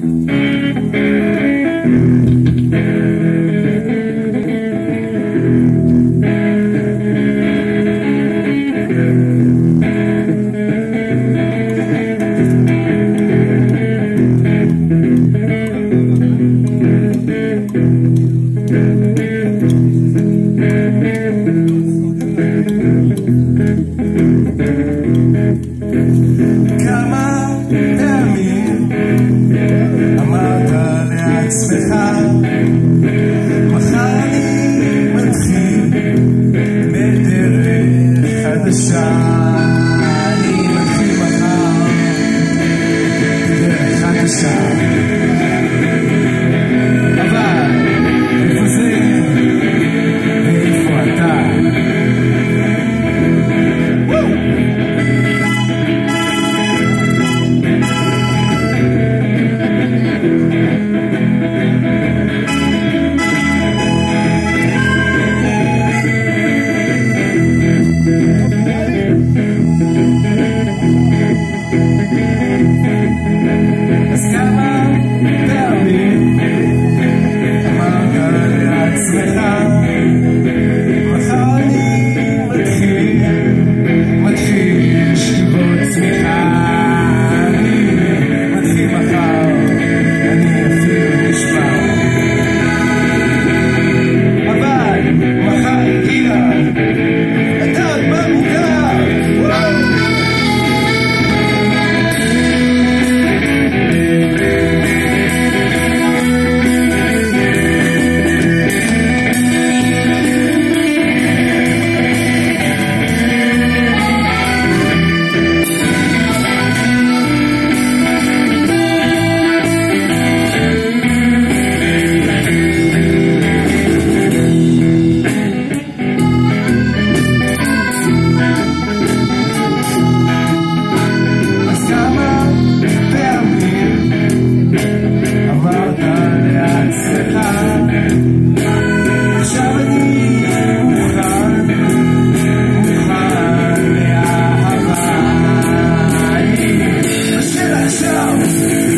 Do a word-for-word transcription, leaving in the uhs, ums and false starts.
כמה פעמים אמרת לעצמך מחר אני מתחיל בדרך חדשה, אני מתחיל מחר בדרך חדשה. אבל איפה זה ואיפה אתה? אז כמה פעמים אמרת לעצמך מחר אני מתחיל, מתחיל שכיבות צמיחה, אני מתחיל מחר, אני אפילו נשמע. אבל מחר הגיע, אתה עוד מה מודע, וואו! עכשיו אני מוכן, מוכן לאהבה, אני בשל עכשיו